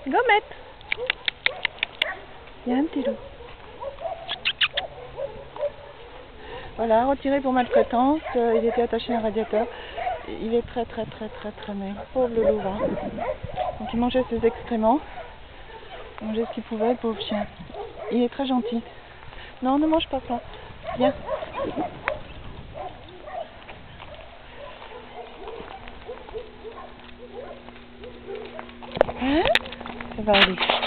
Gommette. Il y a un petit loup. Voilà, retiré pour maltraitance. Il était attaché à un radiateur. Il est très maigre. Pauvre le loup. Hein. Donc il mangeait ses excréments. Il mangeait ce qu'il pouvait, le pauvre chien. Il est très gentil. Non, ne mange pas ça. Viens. Hein? Ça va aller.